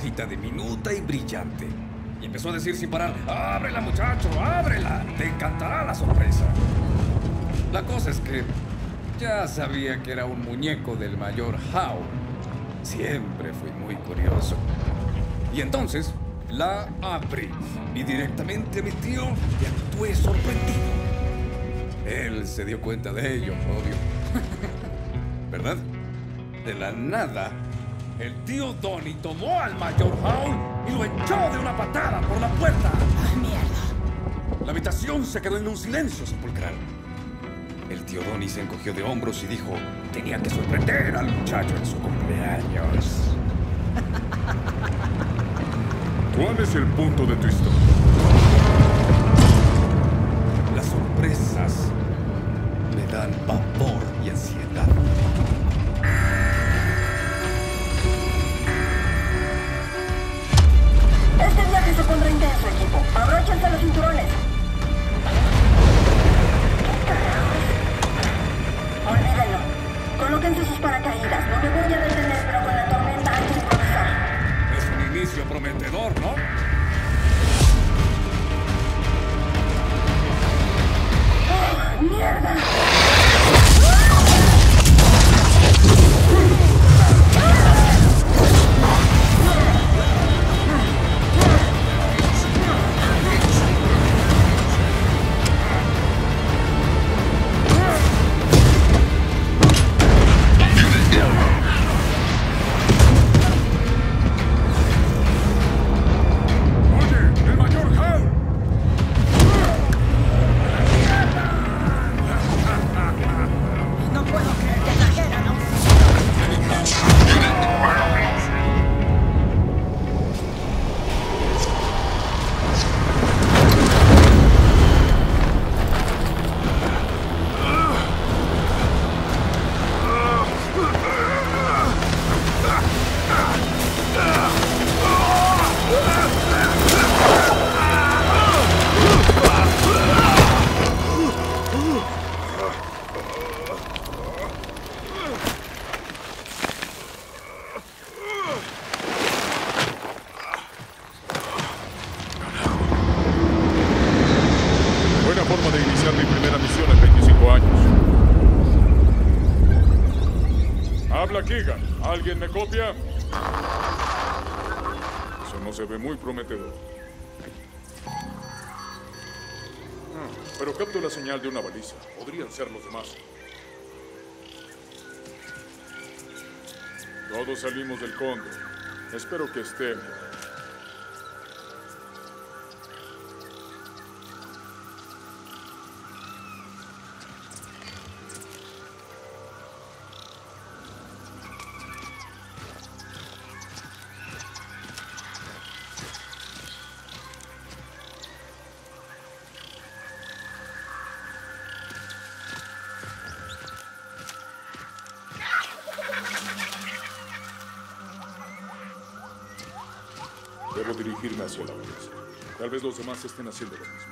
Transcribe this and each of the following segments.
cajita diminuta y brillante. Y empezó a decir sin parar: ¡ábrela, muchacho, ábrela! ¡Te encantará la sorpresa! La cosa es que ya sabía que era un muñeco del mayor Howe. Siempre fui muy curioso. Y entonces la abrí y directamente a mi tío le actué sorprendido. Él se dio cuenta de ello, obvio. ¿Verdad? De la nada, el tío Donnie tomó al mayor Howe y lo echó de una patada por la puerta. ¡Ah, mierda! La habitación se quedó en un silencio sepulcral. El tío Donnie se encogió de hombros y dijo: tenía que sorprender al muchacho en su cumpleaños. ¿Cuál es el punto de tu historia? Las sorpresas me dan pavor y ansiedad. Este viaje se pondrá intenso, equipo. Abróchense los cinturones. Olvídenlo. Colóquense sus paracaídas. No me voy a detener, pero con la tormenta hay que improvisar. Es un inicio prometedor, ¿no? ¡Oh, mierda! ¿Alguien me copia? Eso no se ve muy prometedor. Pero capto la señal de una baliza. Podrían ser los demás. Todos salimos del Cóndor. Espero que estén. Debo dirigirme hacia la base. Tal vez los demás estén haciendo lo mismo.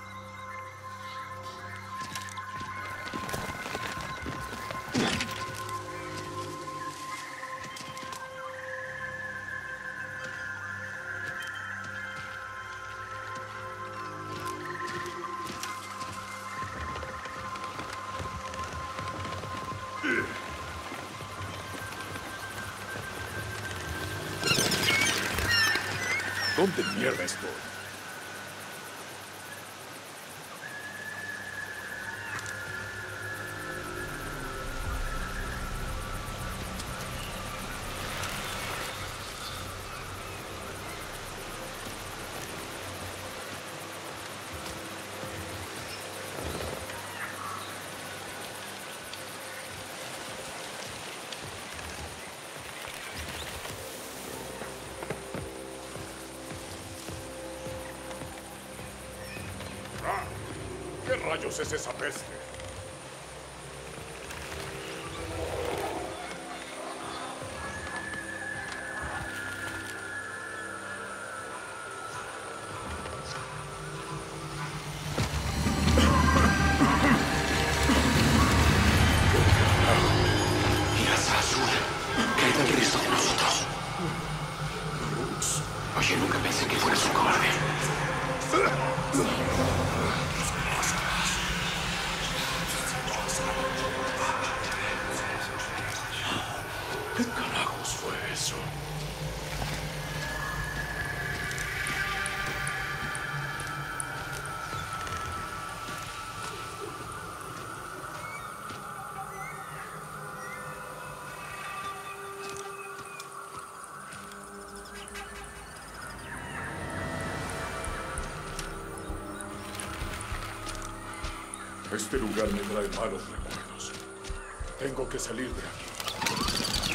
¿Dónde mierda estoy? ¿Qué rayos es esa peste? Mira hacia el sur. ¿Qué hay del resto de nosotros? Brooks. ¿Qué carajos fue eso? Este lugar me trae malos recuerdos. Tengo que salir de aquí.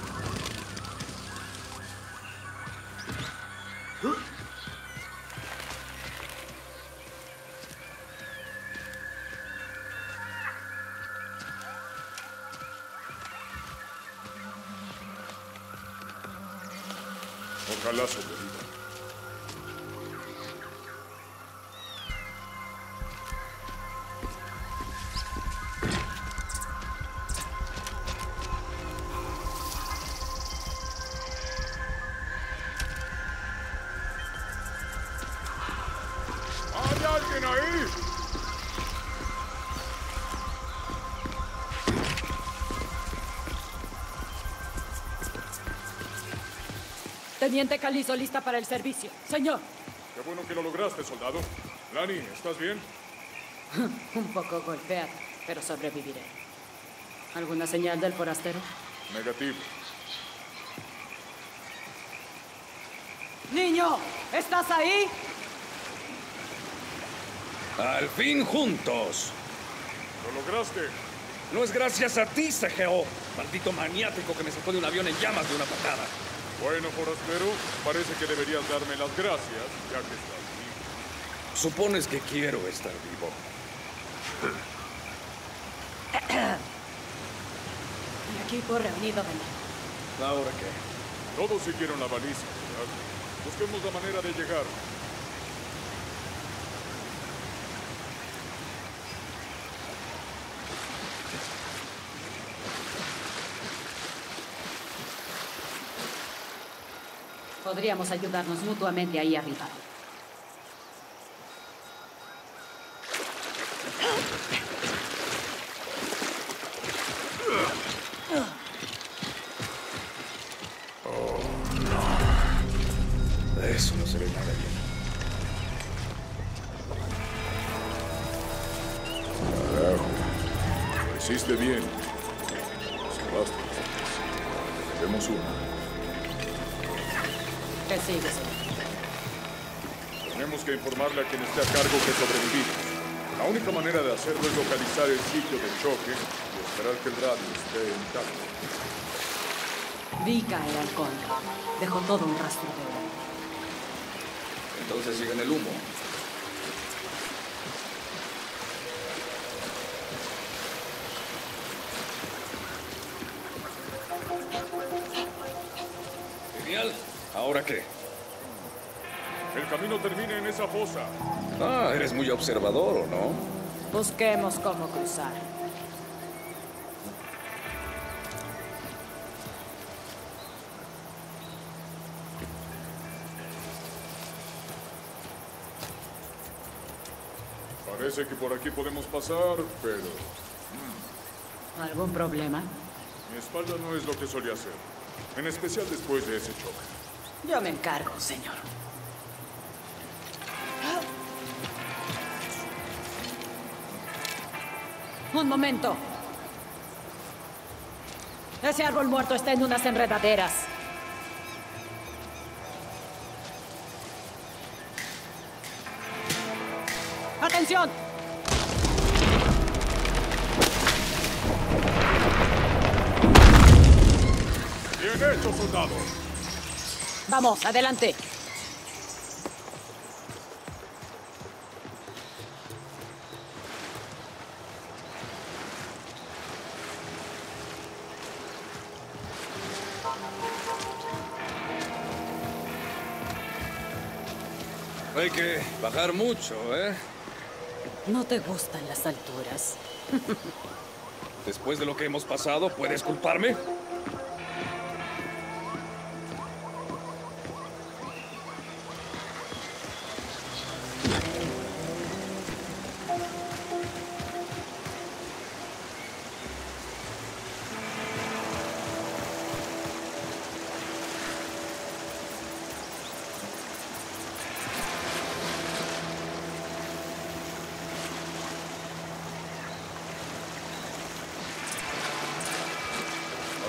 Ojalá sobreviva. ¿Hay alguien ahí? Teniente Calizo, lista para el servicio. Señor. Qué bueno que lo lograste, soldado. Lani, ¿estás bien? Un poco golpeado, pero sobreviviré. ¿Alguna señal del forastero? Negativo. ¡Niño! ¿Estás ahí? ¡Al fin juntos! ¿Lo lograste? No es gracias a ti, CGO, maldito maniático que me sacó de un avión en llamas de una patada. Bueno, forastero, parece que deberías darme las gracias, ya que estás vivo. Supones que quiero estar vivo. El equipo reunido de nuevo. ¿Ahora qué? Todos siguieron la baliza, ¿verdad? Busquemos la manera de llegar. Podríamos ayudarnos mutuamente ahí arriba. Eso no se ve nada bien. Carajo. Lo hiciste bien. Salvaste. Tenemos una. ¿Qué sigue, señor? Tenemos que informarle a quien esté a cargo que sobrevivimos. La única manera de hacerlo es localizar el sitio del choque y esperar que el radio esté intacto. Vi caer al conde. Dejó todo un rastro de oro. Entonces siguen el humo. Genial. ¿Ahora qué? El camino termina en esa fosa. Ah, eres muy observador, ¿o no? Busquemos cómo cruzar. Parece que por aquí podemos pasar, pero ¿Algún problema? mi espalda no es lo que solía ser. En especial después de ese choque. Yo me encargo, señor. Un momento. Ese árbol muerto está en unas enredaderas. ¡Atención! ¡Bien hecho, soldado! Vamos, adelante. Hay que bajar mucho, ¿eh? ¿No te gustan las alturas? Después de lo que hemos pasado, ¿puedes culparme?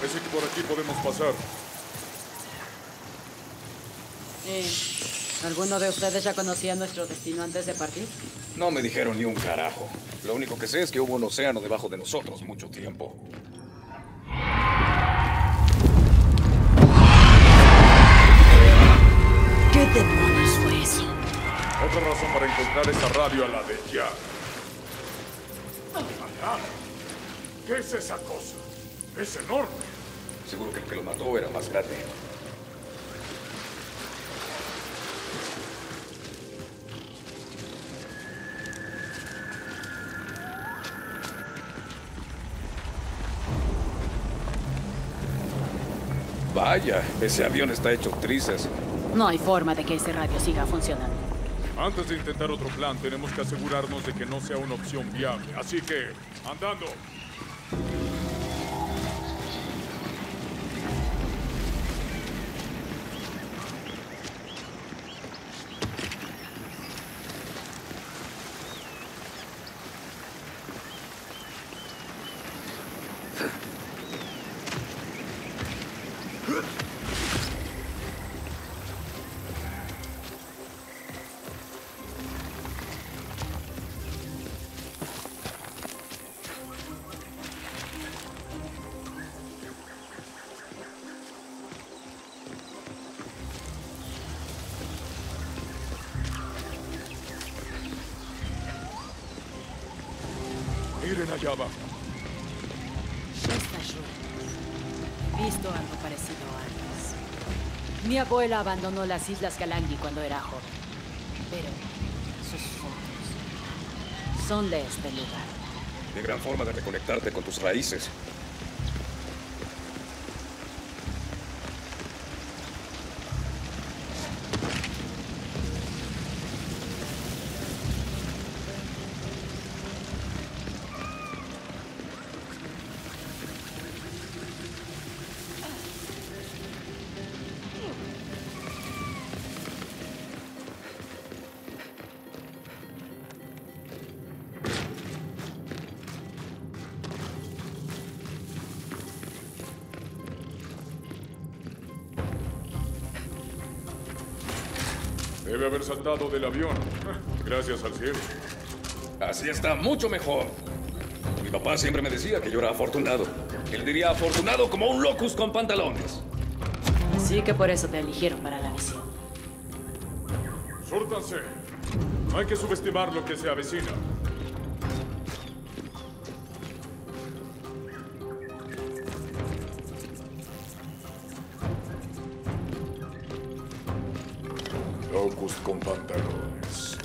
Parece que por aquí podemos pasar. ¿Alguno de ustedes ya conocía nuestro destino antes de partir? No me dijeron ni un carajo. Lo único que sé es que hubo un océano debajo de nosotros mucho tiempo. ¿Qué demonios fue eso? Otra razón para encontrar esa radio a la de ya. Allá. ¿Qué es esa cosa? Es enorme. Seguro que el que lo mató era más grande. Vaya, ese avión está hecho trizas. No hay forma de que ese radio siga funcionando. Antes de intentar otro plan, tenemos que asegurarnos de que no sea una opción viable. Así que, andando. Miren allá abajo. Está yo. He visto algo parecido antes. Mi abuela abandonó las Islas Kalangi cuando era joven. Pero sus fotos son de este lugar. Qué gran forma de reconectarte con tus raíces. Debe haber saltado del avión. Gracias al cielo. Así está mucho mejor. Mi papá siempre me decía que yo era afortunado. Él diría afortunado como un locust con pantalones. Así que por eso te eligieron para la misión. Súrtanse. No hay que subestimar lo que se avecina. Locust con pantalones.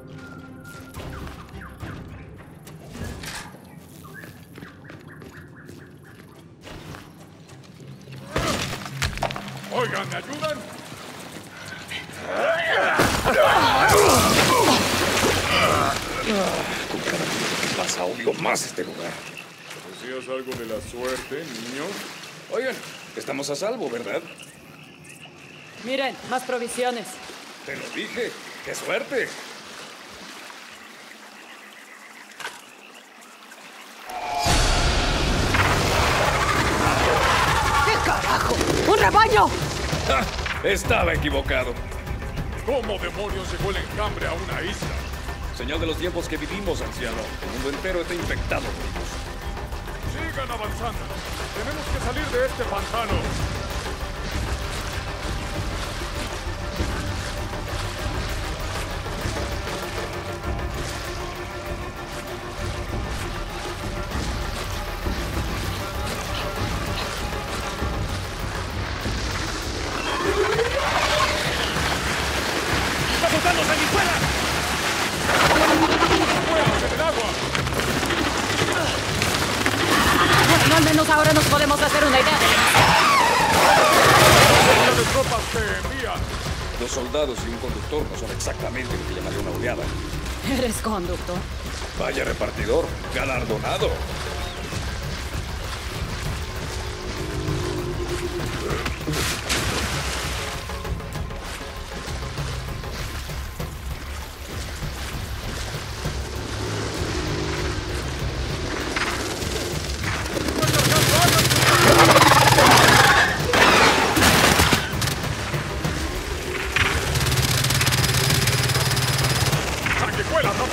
Oigan, ¿me ayudan? Con cada minuto que pasa odio más este lugar. ¿Decías algo de la suerte, niño? Oigan, estamos a salvo, ¿verdad? Miren, más provisiones. Te lo dije. ¡Qué suerte! ¿Qué carajo? ¡Un rebaño! ¡Ja! Estaba equivocado. ¿Cómo demonios llegó el enjambre a una isla? Señal de los tiempos que vivimos, anciano. El mundo entero está infectado por ellos. Sigan avanzando. Tenemos que salir de este pantano. ¡Está botando sanguijuela! ¡Fuera del agua! Bueno, al menos ahora nos podemos hacer una idea de ¡Las tropas te envían! Dos soldados y un conductor no son exactamente lo que llamaría una oleada. ¿Eres conductor? Vaya repartidor, galardonado.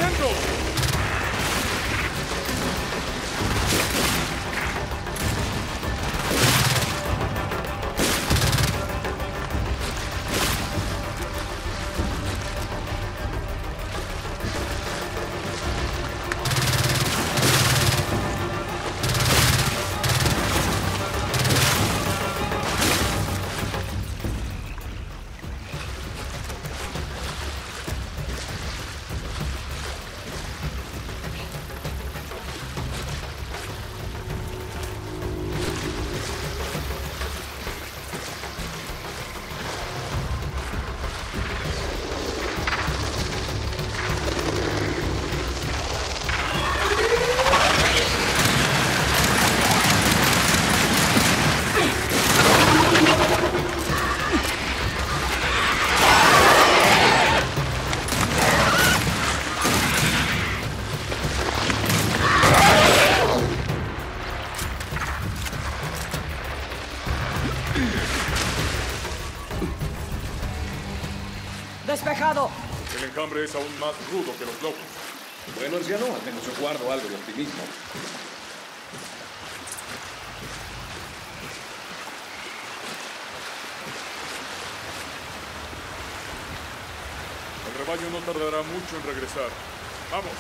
¡Dentro! ¡Despejado! El enjambre es aún más rudo que los locos. Bueno, anciano, al menos yo guardo algo de optimismo. El rebaño no tardará mucho en regresar. ¡Vamos!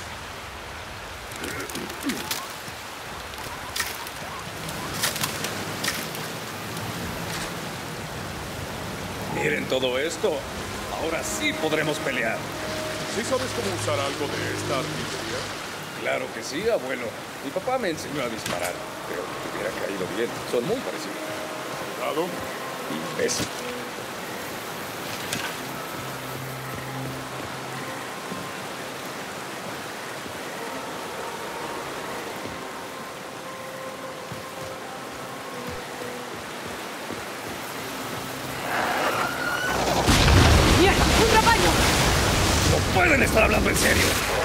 Miren todo esto. Ahora sí podremos pelear. ¿Sí sabes cómo usar algo de esta artillería? Claro que sí, abuelo. Mi papá me enseñó a disparar, pero que te hubiera caído bien. Son muy parecidos. Cuidado. Imbécil. ¡Mierda! ¡Un rebaño! ¡No pueden estar hablando en serio!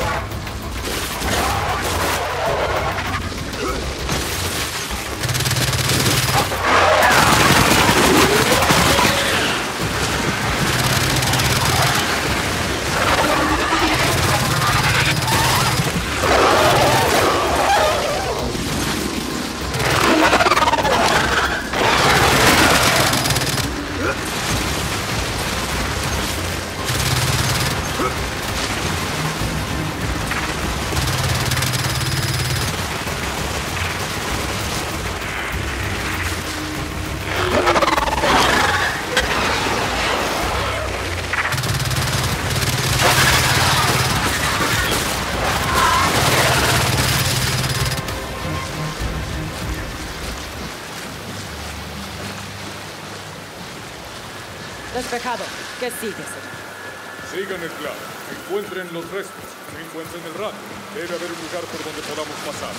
Despejado. ¿Qué sigue, señor? Sigan el plan. Encuentren los restos. Encuentren el radio. Debe haber un lugar por donde podamos pasar.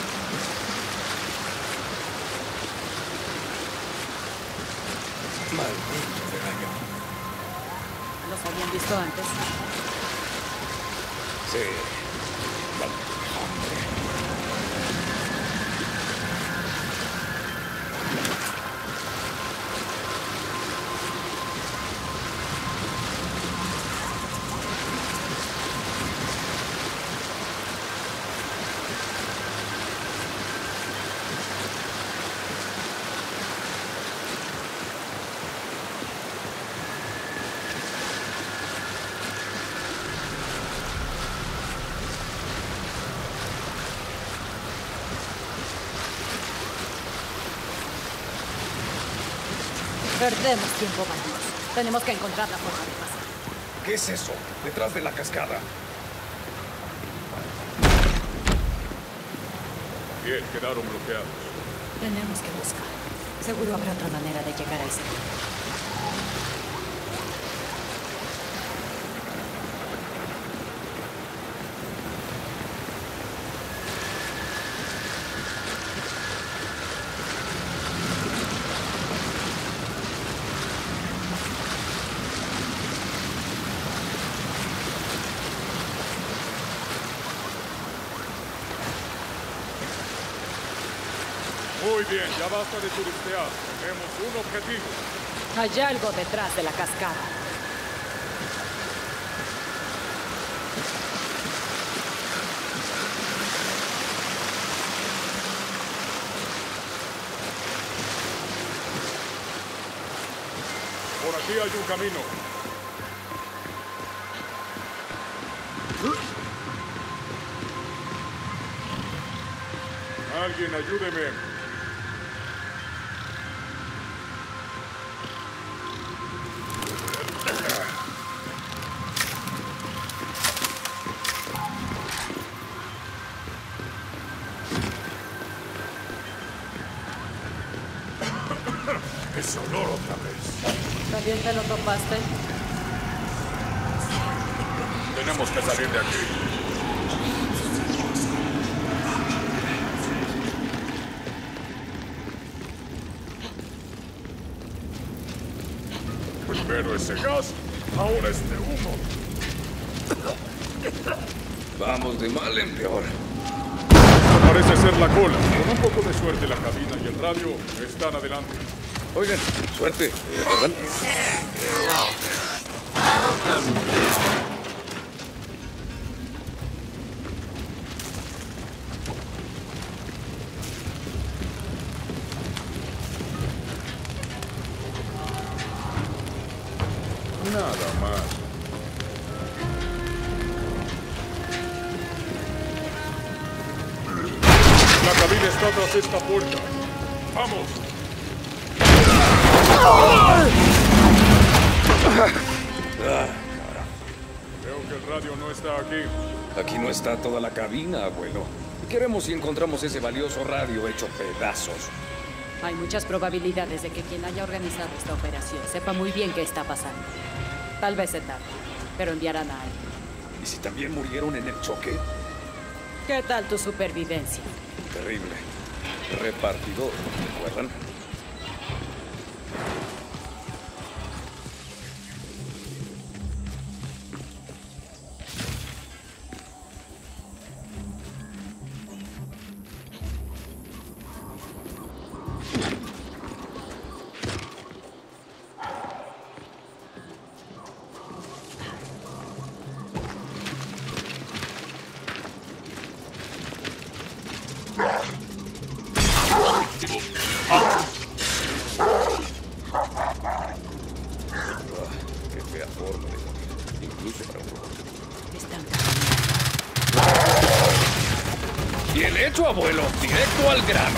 Maldito rebaño. ¿Los habían visto antes? Sí. Maldito hombre. Perdemos tiempo valioso. Tenemos que encontrar la forma de pasar. ¿Qué es eso? Detrás de la cascada. Bien, quedaron bloqueados. Tenemos que buscar. Seguro habrá otra manera de llegar a ese punto. Muy bien, ya basta de turistear. Tenemos un objetivo. Hay algo detrás de la cascada. Aquí hay un camino. Alguien ayúdeme. Ese olor otra vez. ¿También te lo topaste? Tenemos que salir de aquí. Primero ese gas, ahora este humo. Vamos de mal en peor. Parece ser la cola. Con un poco de suerte, la cabina y el radio están adelante. Oigan, suerte, ¿verdad? Nada más. La cabina está tras esta puerta. ¡Vamos! Creo que el radio no está aquí. Aquí no está toda la cabina, abuelo. Queremos si encontramos ese valioso radio hecho pedazos. Hay muchas probabilidades de que quien haya organizado esta operación sepa muy bien qué está pasando. Tal vez se tarde, pero enviarán a alguien. ¿Y si también murieron en el choque? ¿Qué tal tu supervivencia? Terrible. Repartidor, ¿recuerdan? Qué fea forma de morir, incluso para un robot. Están Bien hecho, abuelo. Directo al grano.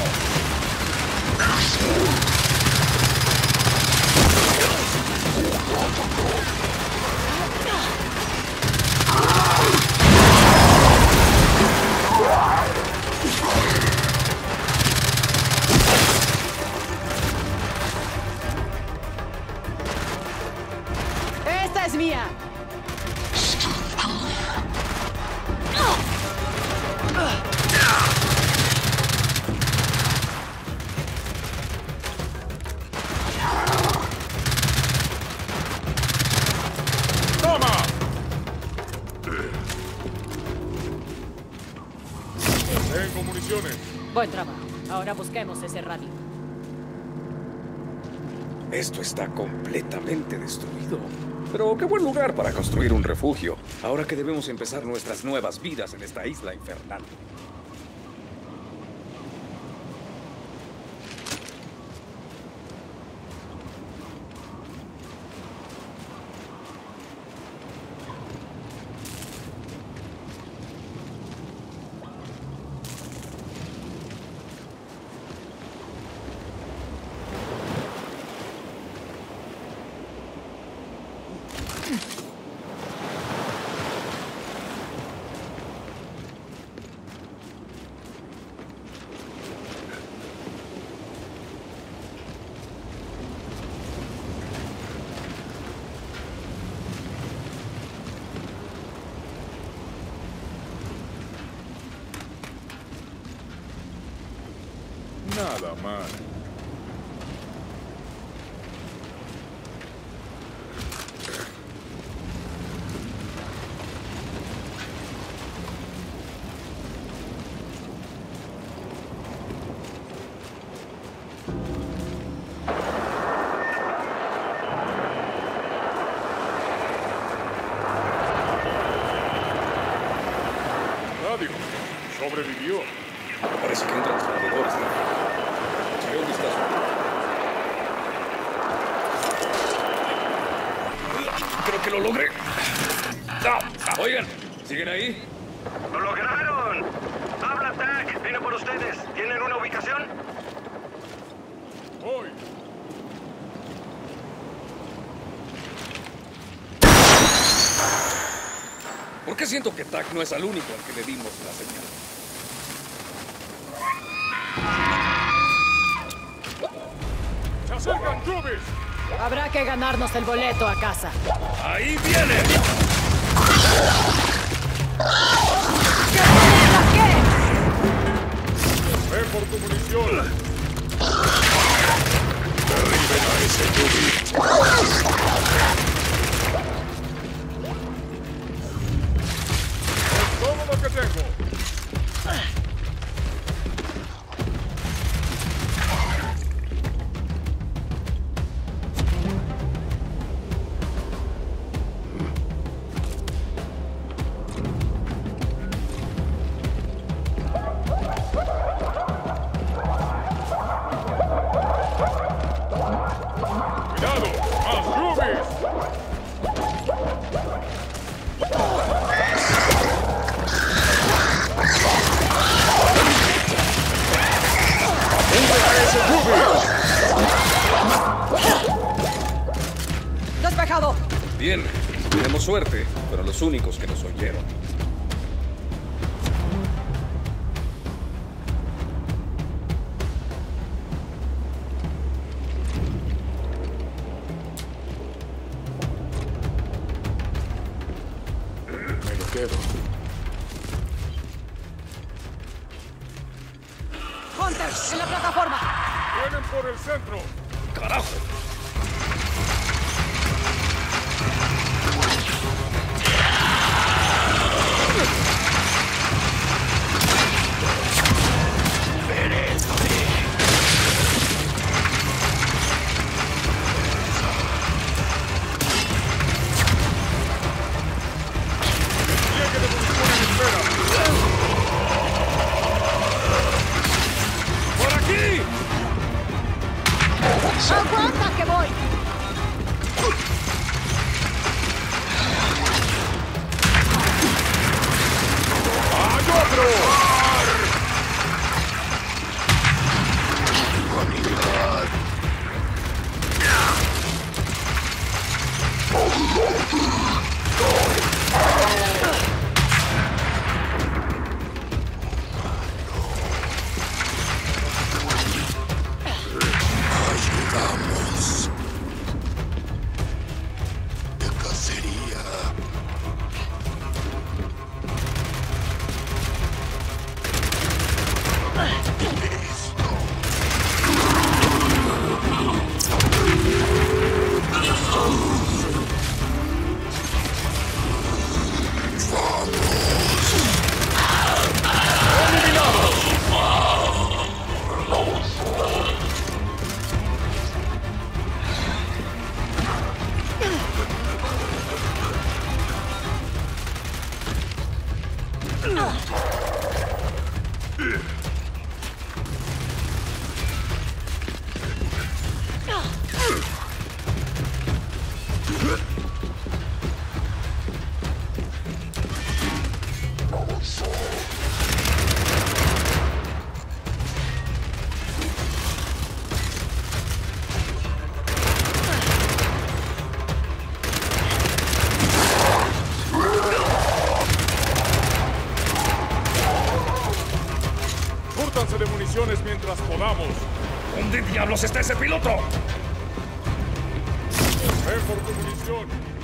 ¡Esta es mía! ¡Toma! Tengo municiones. Buen trabajo. Ahora busquemos ese radio. Esto está completamente destruido. Pero qué buen lugar para construir un refugio. Ahora que debemos empezar nuestras nuevas vidas en esta isla infernal. Nada más. Radio. Sobrevivió. Parece que un transportador está. Echaré un vistazo. que lo logré. Oigan, ¿siguen ahí? ¡Lo lograron! ¡Habla, TAC! Vino por ustedes. ¿Tienen una ubicación? Voy. ¿Por qué siento que TAC no es el único al que le dimos la señal? ¡Se acercan, Jubis! Habrá que ganarnos el boleto a casa. ¡Ahí viene! ¿Qué? ¡Ven por tu munición! Derriben a ese Jubis. ¡Es todo lo que tengo! ¡Cuidado! ¡Más Jubis! ¡Despejado! Bien, tenemos suerte, pero los únicos que nos oyeron. Me lo quedo. ¡Hunter! ¡En la plataforma! ¡Vienen por el centro! ¡Carajo! ¡Despliegue de munición en espera! ¡Por aquí! ¡Aguanta que voy! ¡Hay otro! Ayudamos. De cacería. Súrtanse de municiones mientras podamos. ¿Dónde diablos está ese piloto? Ven por tu munición.